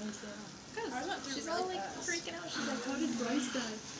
Because I'm not she's really all like fast. freaking out. She's like, how did Bryce die?